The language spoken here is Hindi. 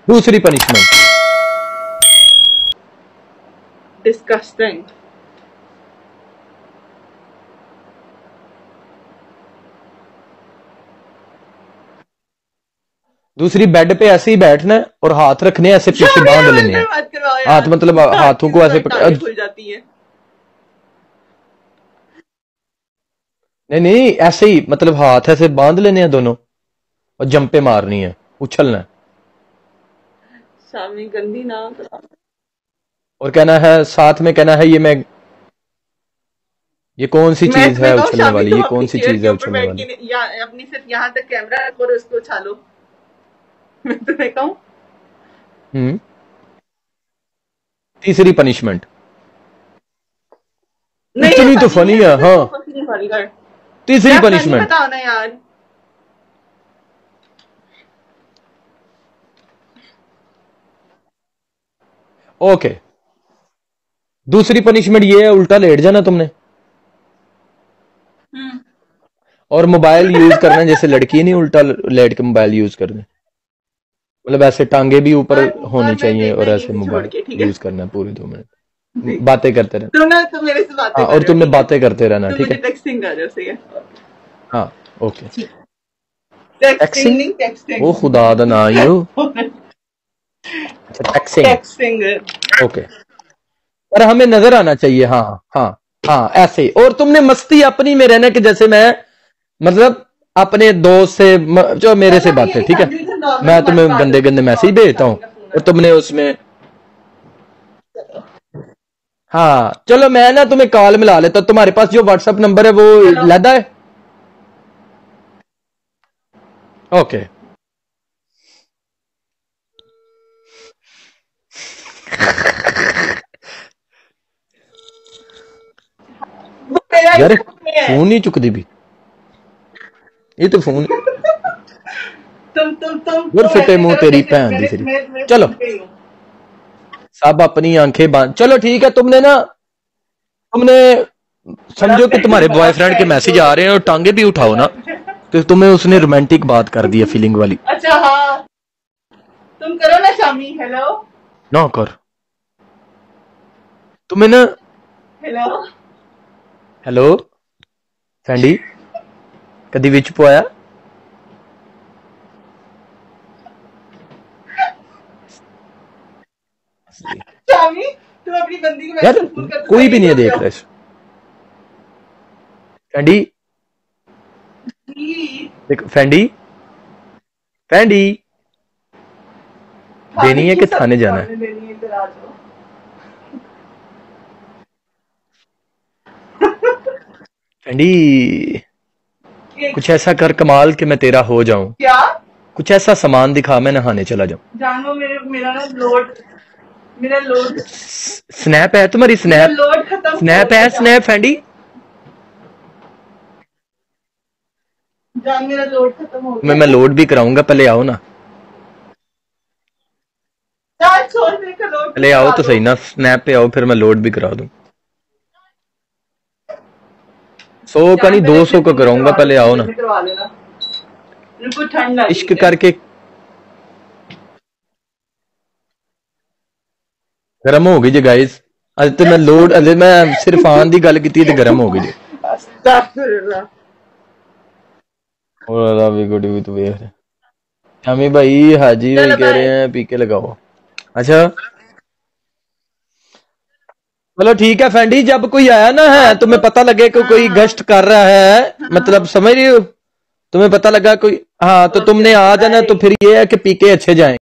दूसरी पनिशमेंट, डिस्गस्टिंग। दूसरी बेड पे ऐसे ही बैठना है और हाथ रखने ऐसे पीछे बांध लेने हैं। मत करवाओ यार, हाथ मतलब हाथों को ऐसे खुल जाती है। नहीं नहीं, ऐसे ही मतलब हाथ ऐसे बांध लेने हैं दोनों और जंपे मारनी है, उछलना है शामी गंदी ना करो। और कहना है साथ में, कहना है ये कौन सी मैं चीज है तुम्हें कहूँ उछलने शामी, वाली, तुम ये अपनी कौन सी चेयर चीज के है ऊपर उछलने बैठ वाली। के या अपनी सिर्फ यहाँ तक कैमरा रखो और उसको उछालो। मैं तुम्हें कहूँ तीसरी पनिशमेंट, नहीं इतनी तो फनी फनी है, है। हाँ, नहीं फनी कर तीसरी यार, फनी पनिशमेंट, बताओ ना यार। ओके। दूसरी पनिशमेंट ये है, उल्टा लेट जाना तुमने और मोबाइल यूज करना, जैसे लड़की नहीं उल्टा लेट के मोबाइल यूज करना, मतलब ऐसे टांगे भी ऊपर होनी और मैं चाहिए और देखना ऐसे नहीं छोड़ मोबाइल के, ठीक है। यूज करना है पूरे 2 मिनट, बातें करते रहना। तुम मेरे से बातें हाँ, कर और रहे हो, तुमने ठीक है। बातें करते रहना, तुम ठीक मुझे है। टेक्सटिंग कर रहे हो, सही है। हाँ, ओके। टेक्सटिंग टैक्सिंग, नहीं, टेक्सटिंग। वो खुदा दा ना ही हो। अच्छा, टैक्सिंग, टेक्सटिंग। ओके। पर हमें नजर आना चाहिए। हाँ हाँ हाँ, ऐसे ही। और तुमने मस्ती अपनी में रहना कि जैसे मैं मतलब अपने दोस्त से जो मेरे से बातें, ठीक है, मैं तुम्हें गंदे गंदे मैसेज भेजता हूँ और तुमने उसमें, हाँ चलो मैं ना तुम्हें कॉल मिला लेता हूं। तुम्हारे पास जो व्हाट्सएप नंबर है वो लदा है? ओके। यार फोन नहीं चुकती भी, ये तो फोन तुम फिटे ऐसे मुंह करो तेरी जैसे भैन दी तेरी। मैं चलो फोन पे ही हूँ। सब अपनी आंखें बंद, चलो ठीक है। तुमने समझो कि तुम्हारे बॉयफ्रेंड के मैसेज आ रहे हैं और टांगे भी उठाओ ना, तो तुम्हें उसने रोमांटिक बात कर दी है, फीलिंग वाली। अच्छा हाँ, तुम करो ना शामी। हेलो ना कर, तुम्हें ना, हेलो हेलो फैंडी, कदी विच पोया शामी, तुम अपनी बंदी को यार, मैसेज फोन करते कोई भी सही नहीं है कर रहे देख हो। रहा इस फैंडी, देख फैंडी, फैंडी देनी है कि थाने जाना है? देनी है, इधर आ जाओ। फैंडी कुछ ऐसा कर कमाल कि मैं तेरा हो जाऊं, क्या कुछ ऐसा सामान दिखा, मैं नहाने चला जाऊं। जानो, मेरा ना लोड स्नैप है तुम्हारी? स्नैप, लोड खत्म हो स्नैप गया। है? स्नैप फैंडी, जान मेरा लोड खत्म हो मैं गया। लोड भी कराऊंगा, पहले आओ ना, यार छोड़, मेरे का लोड पहले आओ तो सही ना, स्नैप पे आओ, फिर मैं लोड भी करा दूं। 100 का नहीं 200 का कराऊंगा, पहले आओ ना। करवा लेना, बिल्कुल ठंड लगी इश्क करके गर्म हो गई जी गाइस। अज तो मैं लोड, अजे मैं सिर्फ आन दी गल की तो गर्म हो गई जी। और भी गुड भी तू वेख, शामी भाई हाजी भाई कह रहे हैं पीके लगाओ। अच्छा चलो ठीक है फैंडी, जब कोई आया ना है, तुम्हें पता लगे कि कोई गश्त कर रहा है, मतलब समझ रही हो, तुम्हें पता लगा कोई, हाँ, तो तुमने आ जाना, तो फिर ये है कि पीके अच्छे जाएं।